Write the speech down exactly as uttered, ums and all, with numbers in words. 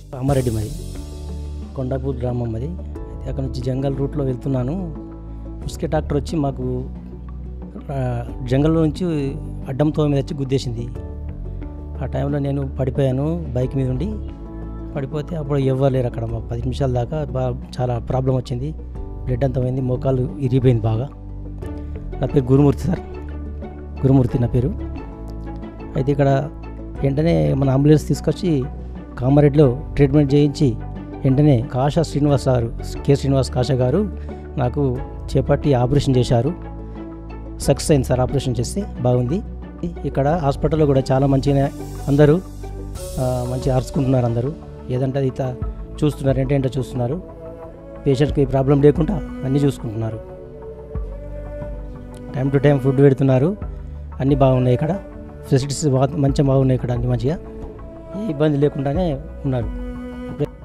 అమ్మారెడ్డి మరి కొండాపూర్ గ్రామం అది. అక్కడ నుంచి జంగల్ రూట్లో వెళ్తున్నాను. ఉస్కే ట్రాక్టర్ వచ్చి మాకు జంగల్లో నుంచి అడ్డంతో మీద వచ్చి గుద్దేసింది. ఆ టైంలో నేను పడిపోయాను బైక్ మీద ఉండి. పడిపోతే అప్పుడు ఎవ్వలేరు అక్కడ. పది నిమిషాల దాకా బాగా చాలా ప్రాబ్లం వచ్చింది. బ్లడ్ అంతా పోయింది, మోకాలు ఇరిగిపోయింది బాగా. నా పేరు గురుమూర్తి సార్, గురుమూర్తి నా పేరు. అయితే ఇక్కడ వెంటనే మన అంబులెన్స్ తీసుకొచ్చి కామారెడ్డిలో ట్రీట్మెంట్ చేయించి వెంటనే కాశా శ్రీనివాస్ గారు, కె శ్రీనివాస్ కాశా గారు నాకు చేపట్టి ఆపరేషన్ చేశారు. సక్సెస్ అయింది సార్, ఆపరేషన్ చేస్తే బాగుంది. ఇక్కడ హాస్పిటల్లో కూడా చాలా మంచిగా అందరూ మంచిగా అరుచుకుంటున్నారు. అందరూ ఏదంటే అది ఇట్లా చూస్తున్నారు, ఏంటంటే చూస్తున్నారు. పేషెంట్కి ప్రాబ్లం లేకుండా అన్నీ చూసుకుంటున్నారు. టైం టు టైం ఫుడ్ పెడుతున్నారు. అన్నీ బాగున్నాయి ఇక్కడ, ఫెసిలిటీస్ బాగా మంచిగా బాగున్నాయి ఇక్కడ. అన్నీ మంచిగా ఏ ఇబ్బంది లేకుండానే ఉన్నారు.